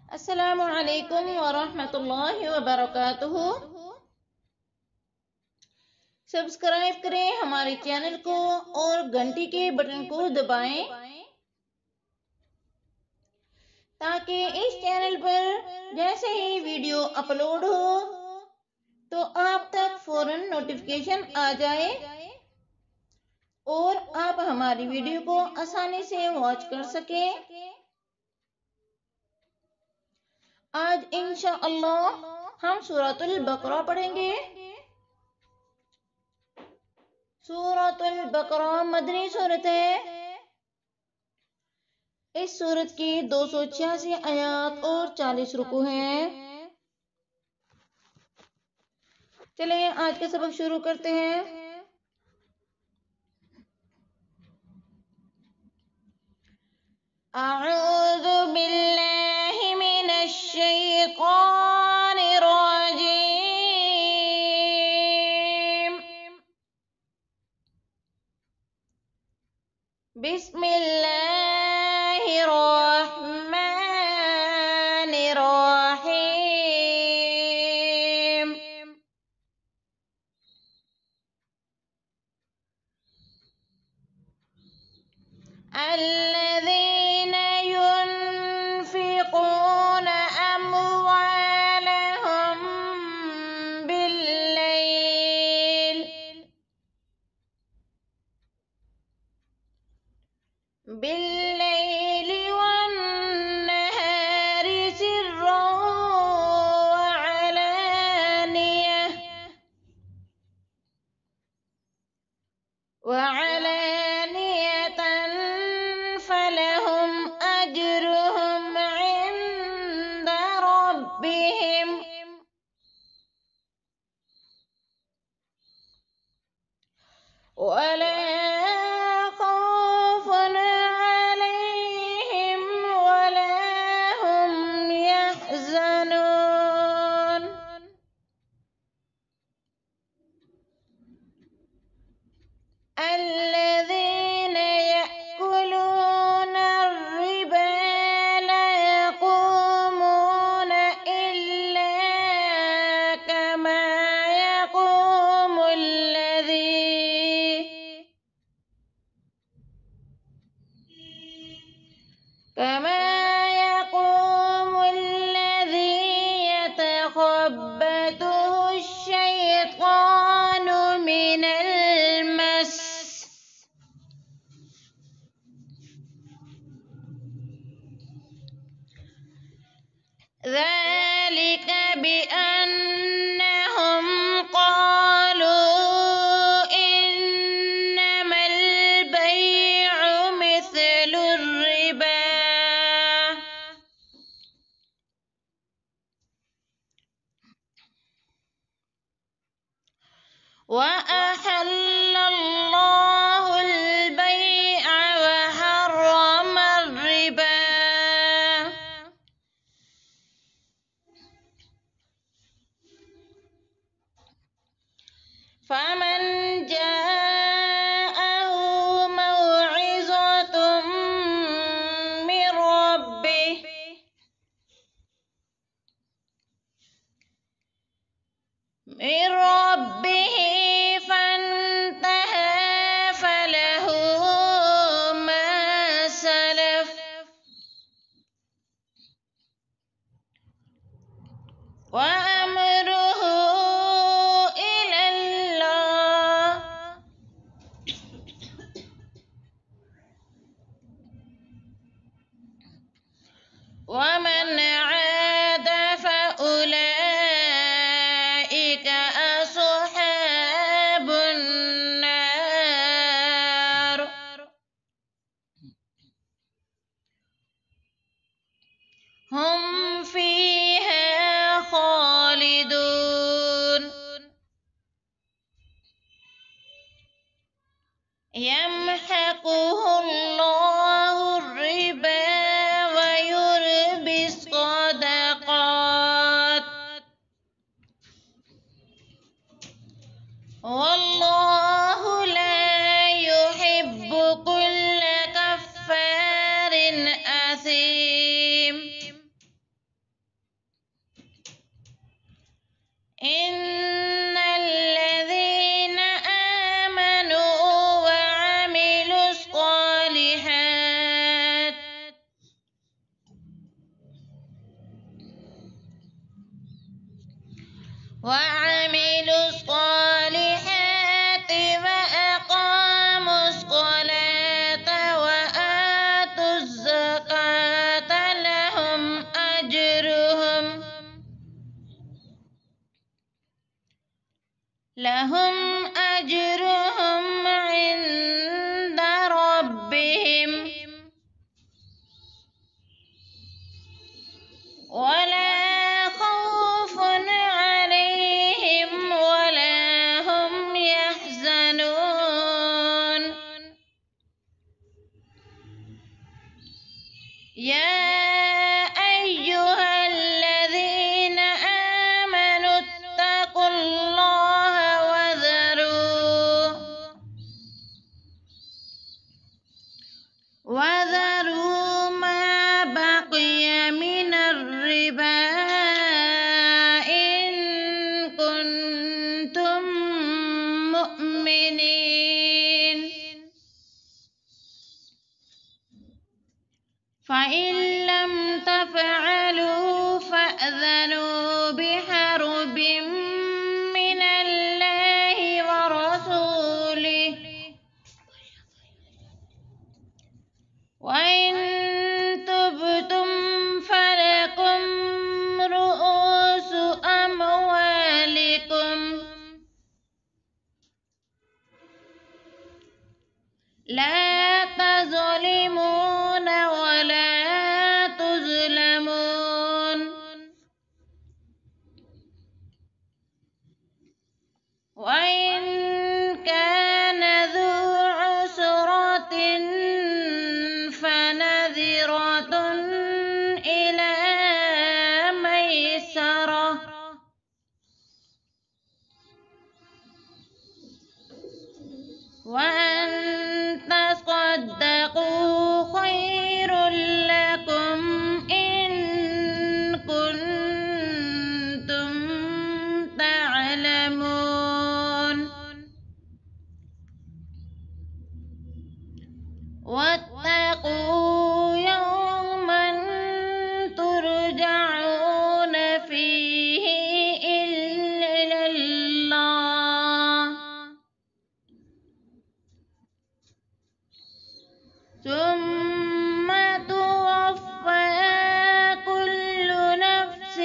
अस्सलामु अलैकुम वरहमतुल्लाहि वबरकातुहू। सब्सक्राइब करें हमारे चैनल को और घंटी के बटन को दबाएं ताकि इस चैनल पर जैसे ही वीडियो अपलोड हो तो आप तक फौरन नोटिफिकेशन आ जाए और आप हमारी वीडियो को आसानी से वॉच कर सकें। आज इंशाअल्लाह हम सूरतुल बकरा पढ़ेंगे। सूरतुल बकरा मदनी सूरत है। इस सूरत की 286 आयात और 40 रुकू हैं। चलिए आज का सबक शुरू करते हैं। अऊज़ु बिल्लाहि मिनश शैतानिर रजीम। बिस्मिल्लाहिर रहमानिर रहीम। الذين ينفقون أموالهم بالليل والنهار سرا وعلانية فلهم أجرهم عند ربهم ولا خوف عليهم ولا هم يحزنون. الذين يأكلون الربا لا يقومون إلا كما يقوم الذي يتخبطه الشيطان من المس. ذلك بأنهم قالوا إنما البيع مثل الربا وأحل الله البيع وحرم الربا. فمن جاءه موعظة من ربه فانتهى فله ما سلف وأمره إلى الله ومن عاد فأولئك أصحاب النار هم فيها خالدون. يمحقه الله الربا ويربي الصدقات وعملوا الصالحات وأقاموا الصلاة وآتوا الزكاة لهم أجرهم عند ربهم ولا خوف عليهم ولا هم يحزنون. يا أيها الذين آمنوا اتقوا الله وذروا ما بقي من الربا إن كنتم مؤمنين، فإن لم تفعلوا فأذنوا بحرب من الله ورسوله، وإن تبتم فلكم رؤوس أموالكم لا تظلمون ولا تظلمون. وإن كان ذو عسرة فنذرة إلى ميسرة، وأن تصدقوا خير لكم إن كنتم تعلمون. واتقوا يوما ترجعون فيه إلى الله ثم توفى كل نفس